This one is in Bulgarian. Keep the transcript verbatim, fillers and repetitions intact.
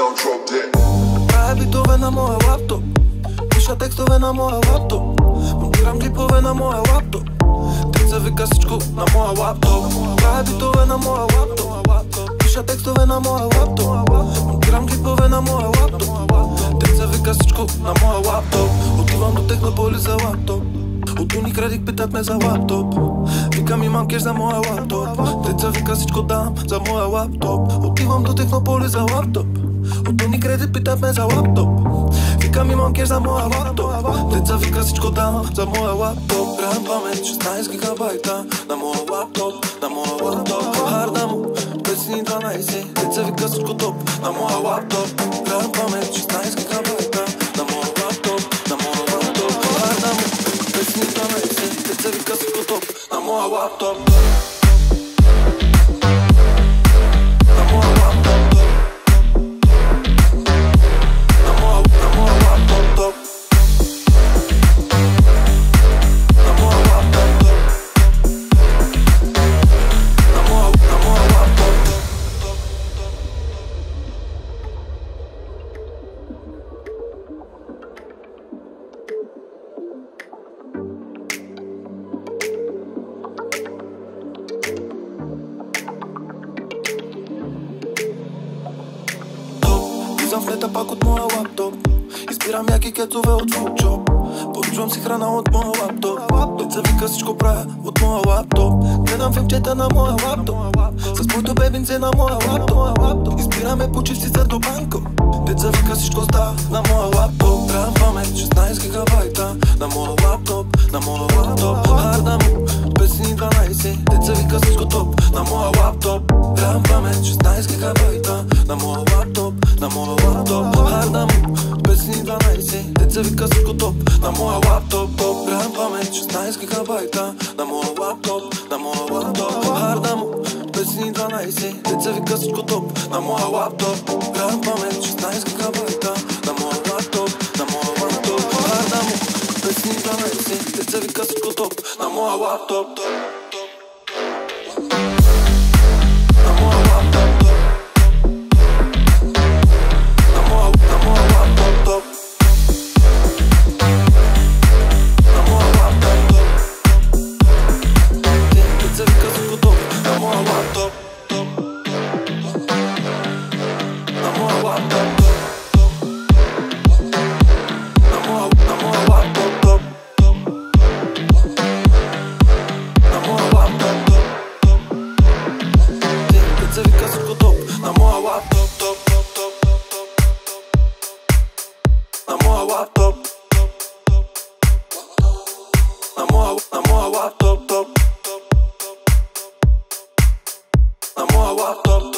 down, drop that. Правя битове на моя лаптоп, пиша текстове на моя лаптоп, монтирам клипове на моя лаптоп. Деца вика всичко на моя лаптоп. Правя битове на моя лаптоп, пиша текстове на моя лаптоп, монтирам клипове на моя лаптоп. Деца вика всичко на моя лаптоп. Отивам до Технополис за лаптоп, от Unicredit питат ме за лаптоп. Викам имам кеш за моя лаптоп. Деца вика всичко дам за моя лаптоп. Отивам до Технополис за лаптоп, от Unicredit питат ме за лаптоп. Викам имам кеш за моя лаптоп. Деца вика всичко дам за моя лаптоп. Грам памет шестнайсет гигабайта на моя лаптоп, на моя лаптоп. Харда му петстотин и дванайсет. Деца вика всичко топ на моя лаптоп. Грам памет шестнайсет гигабайта на моя лаптоп, на моя лаптоп. Харда му петстотин и дванайсет. Деца вика всичко топ на моя лаптоп. Влизам в лета пак от моя лаптоп, избирам яки кецове от фулчоп. Поръчвам си храна от моя лаптоп. Деца вика всичко правя от моя лаптоп. Гледам филмчета на моя лаптоп, с моето бебинце на моя лаптоп. Избираме почивци до банко. Деца вика всичко става на моя лаптоп. Грам памет шестнайсет гигабайта на моя лаптоп, на моя лаптоп. Харда му петстотин и дванайсет. Деца вика всичко топ на моя лаптоп. Грам памет шестнайсет гигабайта на моя лаптоп, на моя лаптоп. Харда му петстотин и дванайсет. Деца вика всичко топ на моя лаптоп. Грам памет шестнайсет гигабайта на моя лаптоп, на моя лаптоп. Харда му петстотин и дванайсет. Деца вика всичко топ на моя лаптоп. Грам памет шестнайсет гигабайта на моя лаптоп, на моя лаптоп. Харда му петстотин и дванайсет. Деца вика всичко топ на моя лаптоп. I'm all wrapped up.